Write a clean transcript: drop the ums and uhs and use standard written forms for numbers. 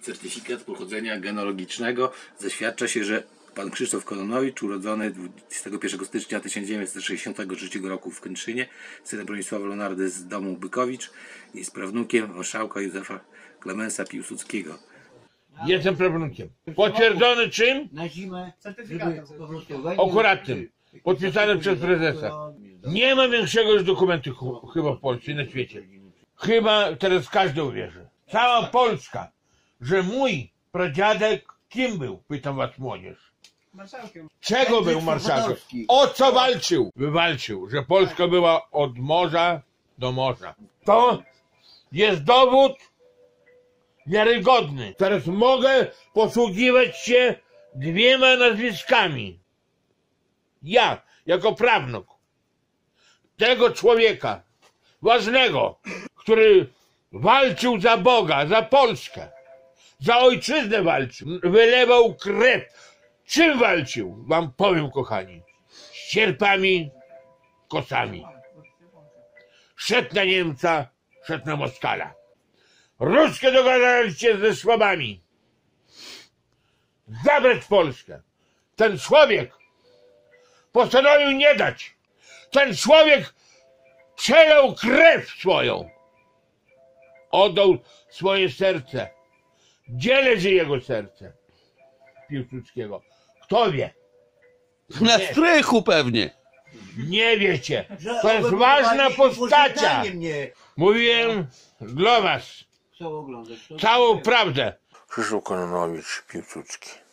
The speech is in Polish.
certyfikat pochodzenia genealogicznego zaświadcza się, że pan Krzysztof Kononowicz, urodzony 21 stycznia 1963 roku w Kętrzynie, synem Bronisława Leonardy z domu Bykowicz, jest prawnukiem marszałka Józefa Klemensa Piłsudskiego. Jestem prawnukiem. Potwierdzony czym? Na zimę. Certyfikatem. Akuratnym. Podpisany przez prezesa. Nie ma większego już dokumentu chyba w Polsce i na świecie. Chyba teraz każdy uwierzy. Cała Polska, że mój pradziadek kim był? Pytam was, młodzież. Marszałkiem. Czego był marszałkiem? O co walczył? Wywalczył, że Polska była od morza do morza. To jest dowód wiarygodny. Teraz mogę posługiwać się dwiema nazwiskami. Ja, jako prawnuk tego człowieka ważnego, który walczył za Boga, za Polskę, za ojczyznę walczył, wylewał krew. Czym walczył? Wam powiem, kochani. Sierpami, kosami. Szedł na Niemca, szedł na Moskala. Ruskie dogadali się ze Szwabami. Zabrać Polskę. Ten człowiek postanowił nie dać. Ten człowiek przelał krew swoją. Oddał swoje serce. Gdzie leży jego serce? Piłsudskiego. Kto wie? Na strychu pewnie. Nie wiecie. To jest ważna postacia. Mówiłem dla was Chcą oglądać. całą prawdę. Krzysztof Kononowicz Piłsudski.